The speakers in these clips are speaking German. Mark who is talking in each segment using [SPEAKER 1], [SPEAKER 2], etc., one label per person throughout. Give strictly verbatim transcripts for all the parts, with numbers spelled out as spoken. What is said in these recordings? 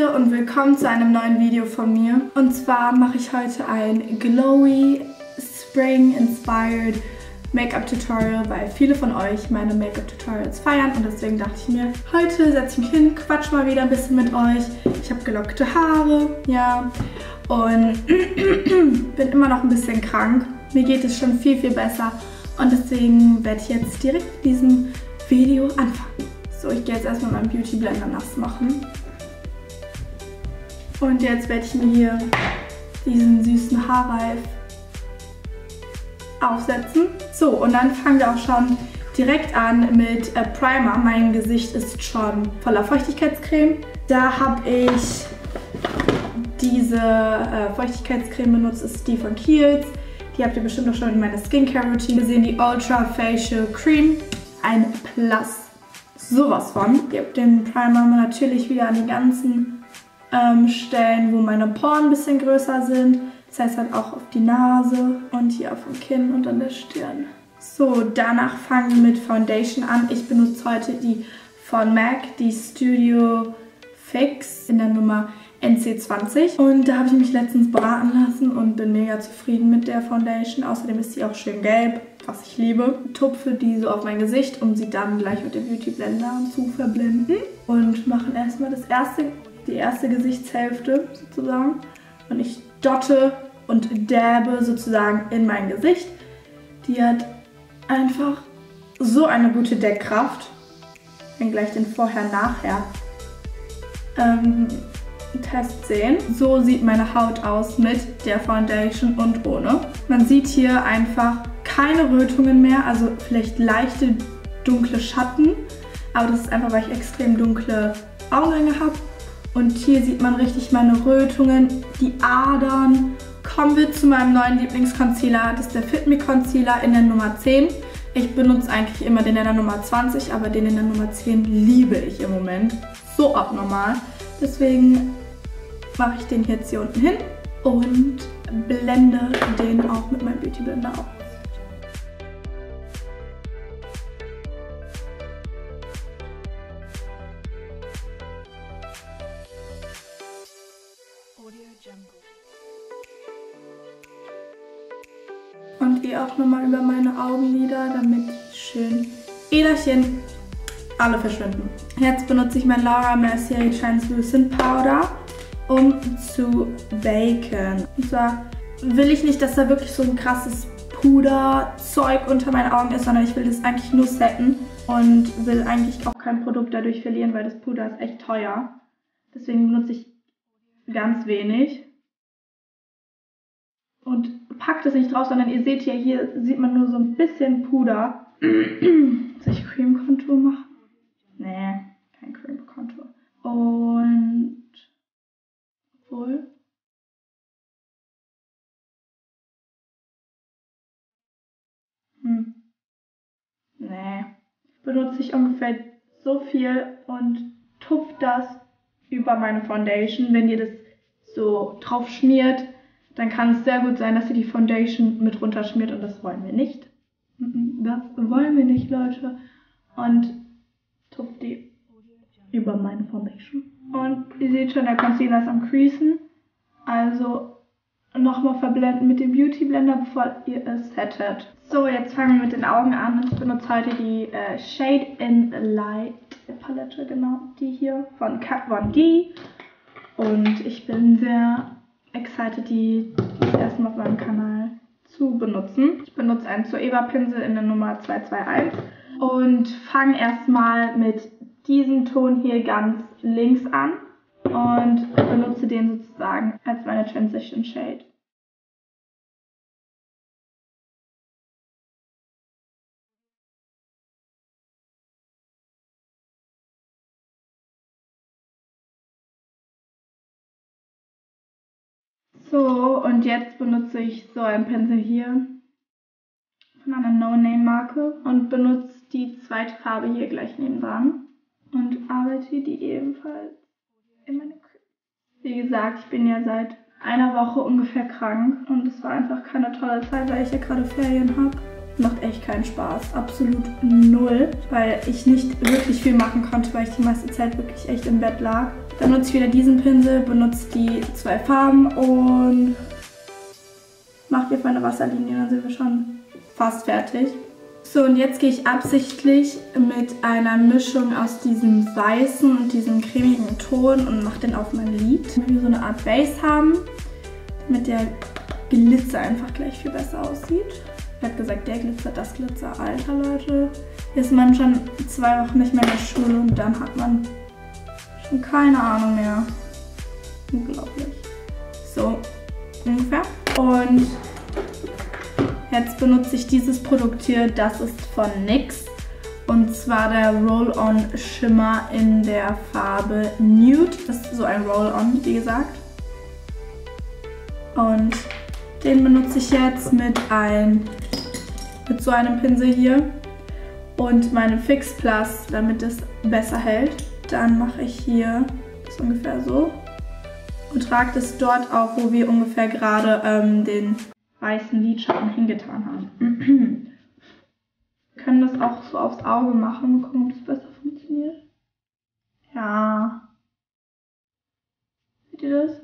[SPEAKER 1] Leute und willkommen zu einem neuen Video von mir. Und zwar mache ich heute ein Glowy Spring Inspired Make-up Tutorial, weil viele von euch meine Make-up Tutorials feiern und deswegen dachte ich mir, heute setze ich mich hin, quatsch mal wieder ein bisschen mit euch. Ich habe gelockte Haare, ja, und bin immer noch ein bisschen krank. Mir geht es schon viel, viel besser und deswegen werde ich jetzt direkt mit diesem Video anfangen. So, ich gehe jetzt erstmal meinen Beauty Blender nass machen. Und jetzt werde ich mir hier diesen süßen Haarreif aufsetzen. So, und dann fangen wir auch schon direkt an mit äh, Primer. Mein Gesicht ist schon voller Feuchtigkeitscreme. Da habe ich diese äh, Feuchtigkeitscreme benutzt, ist die von Kiehl's. Die habt ihr bestimmt auch schon in meiner Skincare-Routine gesehen. Die Ultra Facial Cream. Ein Plus. Sowas von. Ich habe den Primer natürlich wieder an die ganzen ähm, Stellen, wo meine Poren ein bisschen größer sind. Das heißt halt auch auf die Nase und hier auf dem Kinn und an der Stirn. So, danach fangen wir mit Foundation an. Ich benutze heute die von MAC, die Studio Fix in der Nummer N C zwanzig. Und da habe ich mich letztens beraten lassen und bin mega zufrieden mit der Foundation. Außerdem ist sie auch schön gelb, was ich liebe. Tupfe die so auf mein Gesicht, um sie dann gleich mit dem Beauty Blender zu verblenden. Und machen erstmal das erste, die erste Gesichtshälfte sozusagen. Und ich dotte und dabbe sozusagen in mein Gesicht. Die hat einfach so eine gute Deckkraft. Ich will gleich den Vorher-Nachher ähm, Test sehen. So sieht meine Haut aus mit der Foundation und ohne. Man sieht hier einfach keine Rötungen mehr, also vielleicht leichte dunkle Schatten, aber das ist einfach, weil ich extrem dunkle Augenringe habe. Und hier sieht man richtig meine Rötungen, die Adern. Kommen wir zu meinem neuen Lieblingsconcealer. Das ist der Fit Me Concealer in der Nummer zehn. Ich benutze eigentlich immer den in der Nummer zwanzig, aber den in der Nummer zehn liebe ich im Moment. So abnormal. Deswegen mache ich den jetzt hier unten hin und blende den auch mit meinem Beauty Blender auf. Und gehe auch nochmal über meine Augenlider, damit die schön Äderchen alle verschwinden. Jetzt benutze ich mein Laura Mercier Translucent Powder, um zu baken. Und zwar will ich nicht, dass da wirklich so ein krasses Puderzeug unter meinen Augen ist, sondern ich will das eigentlich nur setten und will eigentlich auch kein Produkt dadurch verlieren, weil das Puder ist echt teuer. Deswegen benutze ich ganz wenig. Und packt es nicht drauf, sondern ihr seht ja, hier sieht man nur so ein bisschen Puder. Soll ich Cream Contour machen? Nee, kein Cream Contour. Und wohl. Hm. Nee. Benutze ich ungefähr so viel und tupfe das über meine Foundation. Wenn ihr das so drauf schmiert, dann kann es sehr gut sein, dass ihr die Foundation mit runterschmiert und das wollen wir nicht. Das wollen wir nicht, Leute. Und tupfe die über meine Foundation. Und ihr seht schon, der Concealer ist am Creasen. Also nochmal verblenden mit dem Beauty Blender, bevor ihr es settet. So, jetzt fangen wir mit den Augen an. Ich benutze heute die äh, Shade in Light Palette, genau die hier von Kat Von D. Und ich bin sehr excited, die das erste Mal auf meinem Kanal zu benutzen. Ich benutze einen Zoeva-Pinsel in der Nummer zwei zwei eins und fange erstmal mit diesem Ton hier ganz links an und benutze den sozusagen als meine Transition Shade. So, und jetzt benutze ich so einen Pinsel hier von einer No-Name-Marke und benutze die zweite Farbe hier gleich nebendran und arbeite die ebenfalls in meine Crease. Wie gesagt, ich bin ja seit einer Woche ungefähr krank und es war einfach keine tolle Zeit, weil ich ja gerade Ferien habe. Macht echt keinen Spaß, absolut null, weil ich nicht wirklich viel machen konnte, weil ich die meiste Zeit wirklich echt im Bett lag. Dann nutze ich wieder diesen Pinsel, benutze die zwei Farben und mache mir meine Wasserlinie, dann sind wir schon fast fertig. So, und jetzt gehe ich absichtlich mit einer Mischung aus diesem weißen und diesem cremigen Ton und mache den auf mein Lid. Damit wir so eine Art Base haben, damit der Glitzer einfach gleich viel besser aussieht. Ich habe gesagt, der Glitzer, das Glitzer. Alter, Leute. Hier ist man schon zwei Wochen nicht mehr in der Schule und dann hat man schon keine Ahnung mehr. Unglaublich. So, ungefähr. Und jetzt benutze ich dieses Produkt hier, das ist von N Y X. Und zwar der Roll-On Shimmer in der Farbe Nude. Das ist so ein Roll-On, wie gesagt. Und den benutze ich jetzt mit, ein, mit so einem Pinsel hier und meinem Fix Plus, damit es besser hält. Dann mache ich hier das ungefähr so und trage das dort auf, wo wir ungefähr gerade ähm, den weißen Lidschatten hingetan haben. Wir können das auch so aufs Auge machen und gucken, ob das besser funktioniert. Ja. Seht ihr das?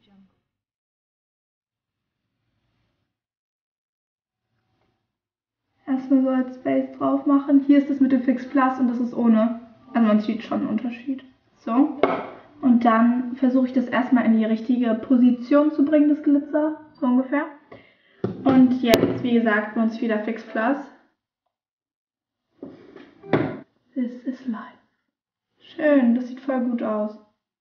[SPEAKER 1] Erstmal so als Base drauf machen. Hier ist es mit dem Fix Plus und das ist ohne. Also man sieht schon einen Unterschied. So. Und dann versuche ich das erstmal in die richtige Position zu bringen, das Glitzer. So ungefähr. Und jetzt, wie gesagt, benutze ich wieder Fix Plus. This is life. Schön, das sieht voll gut aus.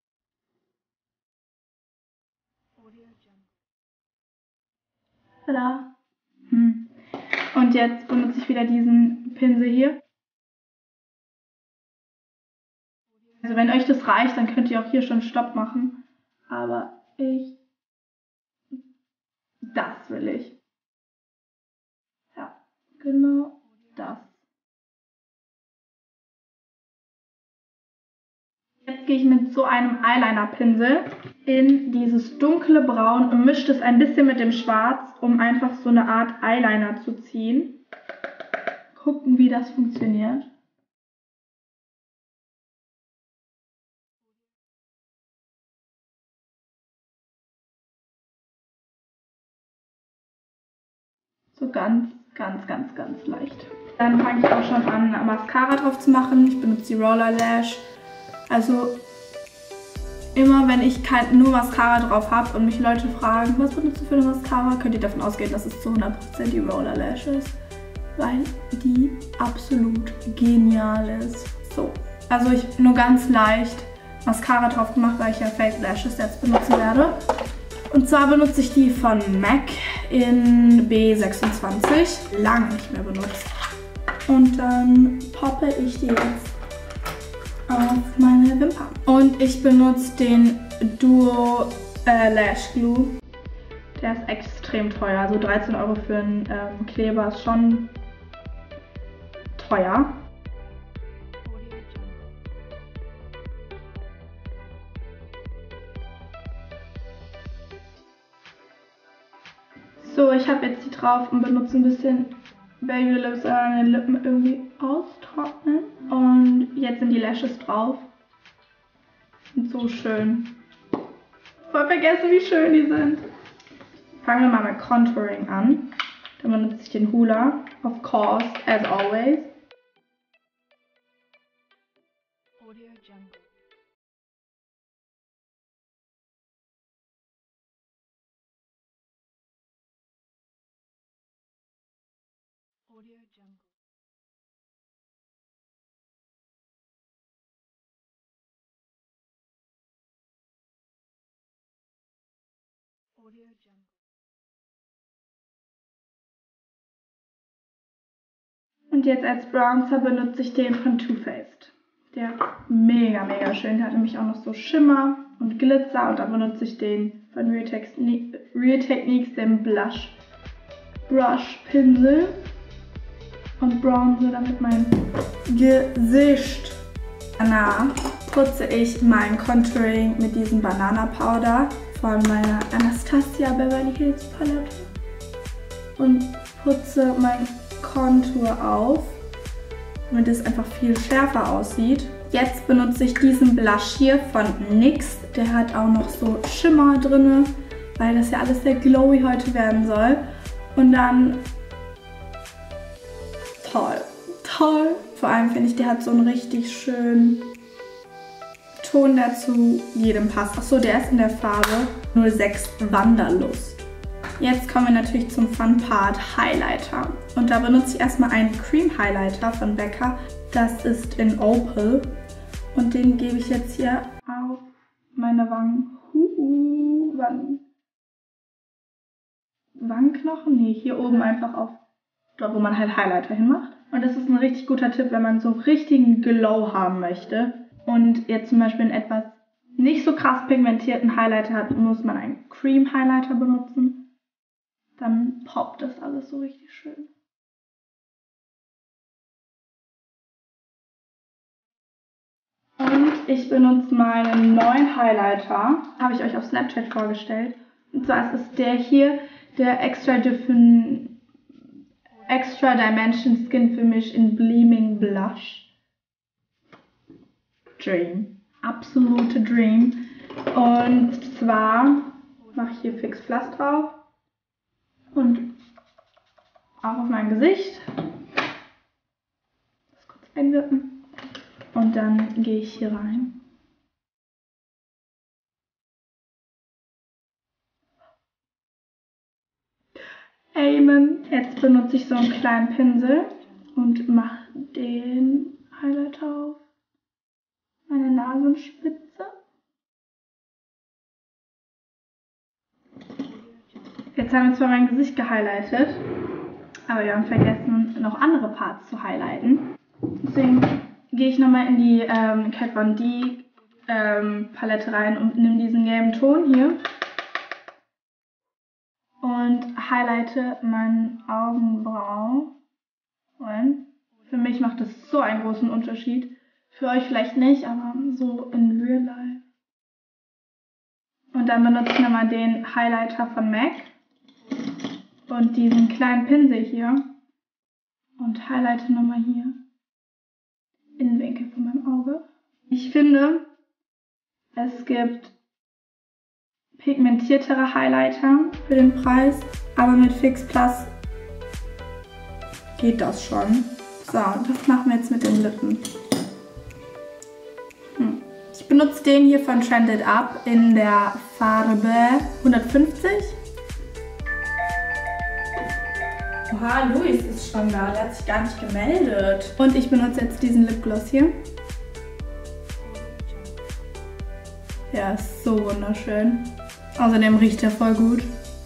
[SPEAKER 1] Tada. Hm. Und jetzt benutze ich wieder diesen Pinsel hier. Also wenn euch das reicht, dann könnt ihr auch hier schon Stopp machen. Aber ich... Das will ich. Ja, genau das. Jetzt gehe ich mit so einem Eyeliner-Pinsel in dieses dunkle Braun und mische es ein bisschen mit dem Schwarz, um einfach so eine Art Eyeliner zu ziehen. Gucken, wie das funktioniert. So ganz, ganz, ganz, ganz leicht. Dann fange ich auch schon an, Mascara drauf zu machen. Ich benutze die Roller Lash. Also immer wenn ich kein, nur Mascara drauf habe und mich Leute fragen, was benutzt du für eine Mascara, könnt ihr davon ausgehen, dass es zu hundert Prozent die Roller Lash ist. Weil die absolut genial ist. So, also ich nur ganz leicht Mascara drauf gemacht, weil ich ja Fake Lashes jetzt benutzen werde. Und zwar benutze ich die von M A C in B sechsundzwanzig. Lange nicht mehr benutzt. Und dann poppe ich die jetzt auf meine Wimpern. Und ich benutze den Duo äh, Lash Glue. Der ist extrem teuer. Also dreizehn Euro für einen ähm, Kleber ist schon teuer. So, ich habe jetzt die drauf und benutze ein bisschen Baby Lips, äh, meine Lippen irgendwie austrocknen. Und jetzt sind die Lashes drauf. Sind so schön. Voll vergessen, wie schön die sind. Fangen wir mal mit Contouring an. Dann benutze ich den Hoola, of course, as always. Audio Jungle. Audio Jungle. Audio Jungle. Und jetzt als Bronzer benutze ich den von Too Faced. Der ist mega, mega schön. Der hat nämlich auch noch so Schimmer und Glitzer. Und dann benutze ich den von Real, Techni Real Techniques, den Blush Brush Pinsel. Und bronze damit mein Gesicht. Danach putze ich mein Contouring mit diesem Banana Powder von meiner Anastasia Beverly Hills Palette. Und putze mein Kontur auf, damit es einfach viel schärfer aussieht. jetzt benutze ich diesen Blush hier von N Y X. Der hat auch noch so Schimmer drin, weil das ja alles sehr glowy heute werden soll. Und dann, toll, toll. Vor allem finde ich, der hat so einen richtig schönen Ton, der zu jedem passt. Achso, der ist in der Farbe null sechs Wanderlust. Jetzt kommen wir natürlich zum Fun Part, Highlighter. Und da benutze ich erstmal einen Cream Highlighter von Becca. Das ist in Opal. Und den gebe ich jetzt hier auf meine Wangen. Huhu, Wangen. Wangenknochen? Nee, hier oben einfach auf, dort wo man halt Highlighter hinmacht. Und das ist ein richtig guter Tipp, wenn man so richtigen Glow haben möchte. Und jetzt zum Beispiel einen etwas nicht so krass pigmentierten Highlighter hat, muss man einen Cream Highlighter benutzen. Dann poppt das alles so richtig schön. Und ich benutze meinen neuen Highlighter, habe ich euch auf Snapchat vorgestellt. Und zwar ist es der hier, der Extra, Diffin Extra Dimension Skin Finish in Gleaming Blush. Dream. Absolute Dream. Und zwar mache ich hier Fix Plus drauf. Und auch auf mein Gesicht. Das kurz einwirken. Und dann gehe ich hier rein. Amen. Jetzt benutze ich so einen kleinen Pinsel und mache den Highlighter auf meine Nasenspitze. Jetzt haben wir zwar mein Gesicht gehighlightet, aber wir haben vergessen, noch andere Parts zu highlighten. Deswegen gehe ich nochmal in die ähm, Kat Von D ähm, Palette rein und nehme diesen gelben Ton hier und highlighte meinen Augenbrauen. Und für mich macht das so einen großen Unterschied. Für euch vielleicht nicht, aber so in real life. Und dann benutze ich nochmal den Highlighter von M A C und diesen kleinen Pinsel hier und highlighte nochmal hier Innenwinkel von meinem Auge. Ich finde, es gibt pigmentiertere Highlighter für den Preis, aber mit Fix Plus geht das schon. So, das machen wir jetzt mit den Lippen. Hm. Ich benutze den hier von Trended Up in der Farbe hundertfünfzig. Oha, Luis ist schon da, der hat sich gar nicht gemeldet. Und ich benutze jetzt diesen Lipgloss hier. Ja, ist so wunderschön. Außerdem riecht er voll gut.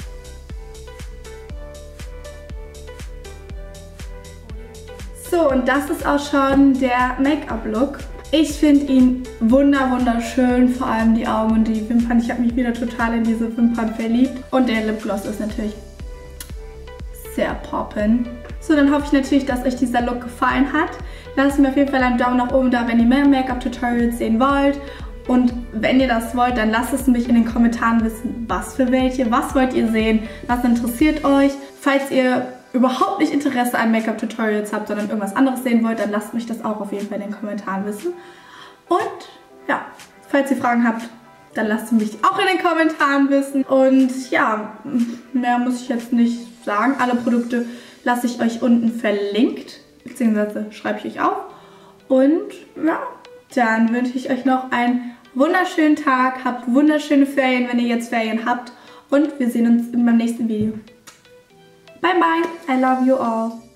[SPEAKER 1] So, und das ist auch schon der Make-up-Look. Ich finde ihn wunder wunderschön, vor allem die Augen und die Wimpern. Ich habe mich wieder total in diese Wimpern verliebt. Und der Lipgloss ist natürlich sehr poppin'. So, dann hoffe ich natürlich, dass euch dieser Look gefallen hat. Lasst mir auf jeden Fall einen Daumen nach oben da, wenn ihr mehr Make-up-Tutorials sehen wollt. Und wenn ihr das wollt, dann lasst es mich in den Kommentaren wissen, was für welche, was wollt ihr sehen, was interessiert euch. Falls ihr überhaupt nicht Interesse an Make-up-Tutorials habt, sondern irgendwas anderes sehen wollt, dann lasst mich das auch auf jeden Fall in den Kommentaren wissen. Und ja, falls ihr Fragen habt, dann lasst es mich auch in den Kommentaren wissen. Und ja, mehr muss ich jetzt nicht sagen. Alle Produkte lasse ich euch unten verlinkt, beziehungsweise schreibe ich euch auf. Und ja, dann wünsche ich euch noch einen wunderschönen Tag. Habt wunderschöne Ferien, wenn ihr jetzt Ferien habt. Und wir sehen uns beim nächsten Video. Bye bye, I love you all.